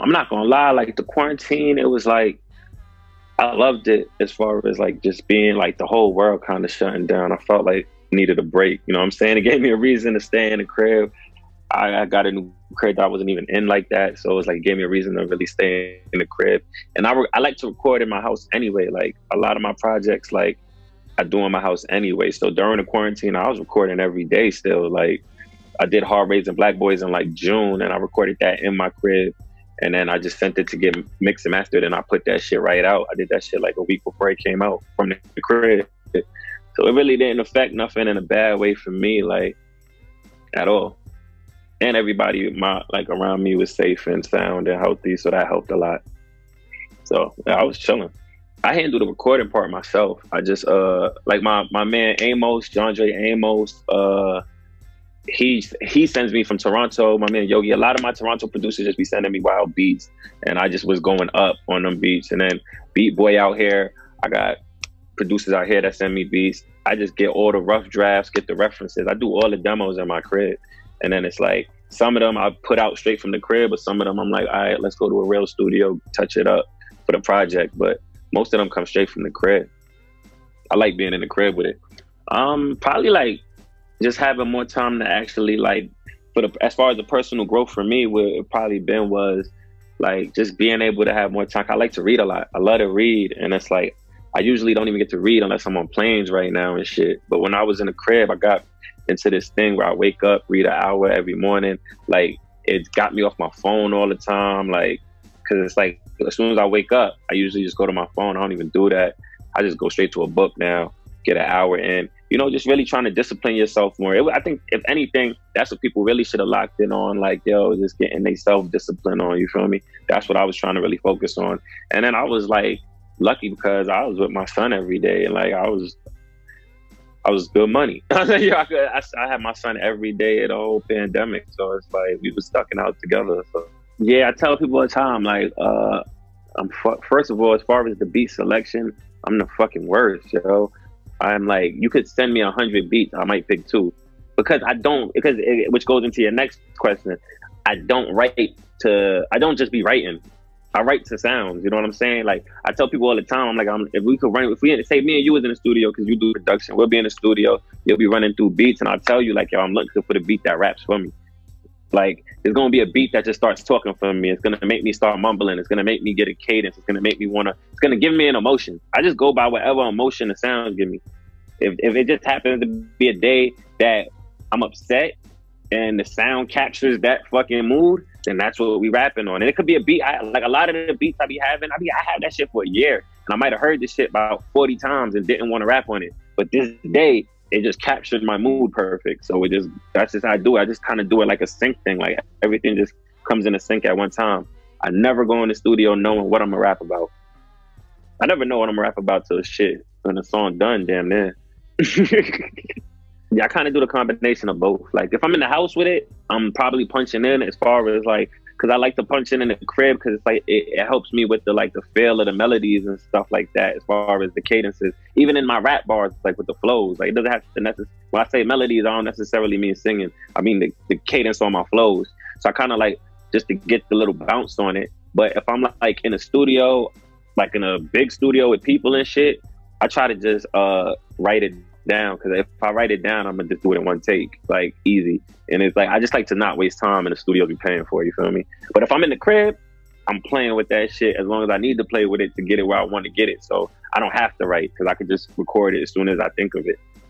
I'm not gonna lie, like the quarantine, it was like I loved it as far as like just being like the whole world kind of shutting down. I felt like needed a break. You know what I'm saying? It gave me a reason to stay in the crib. I got a new crib that I wasn't even in like that, so it was like gave me a reason to really stay in the crib. And I like to record in my house anyway. Like a lot of my projects, like I do in my house anyway. So during the quarantine, I was recording every day still. Like I did Hard Raising Black Boys in like June, and I recorded that in my crib. And then I just sent it to get mixed and mastered, and I put that shit right out. I did that shit like a week before it came out from the crib. So it really didn't affect nothing in a bad way for me, like at all. And everybody like around me was safe and sound and healthy, so that helped a lot. So yeah, I was chilling. I handle the recording part myself. I just like my man Amos, John Dre Amos, he sends me from Toronto, my man Yogi. A lot of my Toronto producers just be sending me wild beats, and I just was going up on them beats. And then Beat Boy out here, I got producers out here that send me beats. I just get all the rough drafts, get the references. I do all the demos in my crib. And then it's like, some of them I put out straight from the crib, but some of them I'm like, all right, let's go to a real studio, touch it up for the project. But most of them come straight from the crib. I like being in the crib with it. Probably like just having more time to actually like, as far as the personal growth for me, what it probably been was like just being able to have more time. I like to read a lot. I love to read. And it's like, I usually don't even get to read unless I'm on planes right now and shit. But when I was in the crib, I got into this thing where I wake up, read an hour every morning. Like it got me off my phone all the time. Like, cause it's like, as soon as I wake up, I usually just go to my phone. I don't even do that. I just go straight to a book now, get an hour in, you know, just really trying to discipline yourself more. I think if anything, that's what people really should have locked in on. Like, yo, just getting their self-discipline on, you feel me? That's what I was trying to really focus on. And then I was like, lucky because I was with my son every day. And like, I was good money. I had my son every day of the whole pandemic. So it's like, we was stuck in out together. So yeah, I tell people all the time, like, first of all, as far as the beat selection, I'm the fucking worst, yo. I'm like, you could send me 100 beats, I might pick 2. Because which goes into your next question. I don't just be writing. I write to sounds, you know what I'm saying? Like, I tell people all the time, I'm like, if we say me and you was in the studio, because you do production, we'll be in the studio, you'll be running through beats, and I'll tell you, like, yo, I'm looking for the beat that raps for me. Like, there's going to be a beat that just starts talking for me. It's going to make me start mumbling. It's going to make me get a cadence. It's going to make me it's going to give me an emotion. I just go by whatever emotion the sounds give me. If it just happens to be a day that I'm upset and the sound captures that fucking mood, then that's what we rapping on. And it could be a beat. Like a lot of the beats I had that shit for a year. And I might have heard this shit about 40 times and didn't want to rap on it. But this day, it just captured my mood perfect. So that's just how I do it. I just kind of do it like a sync thing. Like everything just comes in a sync at one time. I never go in the studio knowing what I'm gonna rap about. I never know what I'm gonna rap about till shit when the song done, damn near. Yeah, I kind of do the combination of both. Like if I'm in the house with it, I'm probably punching in as far as like, because I like to punch in the crib because it's like it helps me with the feel of the melodies and stuff like that as far as the cadences. Even in my rap bars, like with the flows, like it doesn't have to when I say melodies, I don't necessarily mean singing. I mean the cadence on my flows. So I kind of like just to get the little bounce on it. But if I'm like in a studio, like in a big studio with people and shit, I try to just write it down, because if I write it down, I'm gonna just do it in one take, like easy. And it's like I just like to not waste time in the studio be paying for, you feel me? But if I'm in the crib, I'm playing with that shit as long as I need to play with it to get it where I want to get it. So I don't have to write, because I could just record it as soon as I think of it.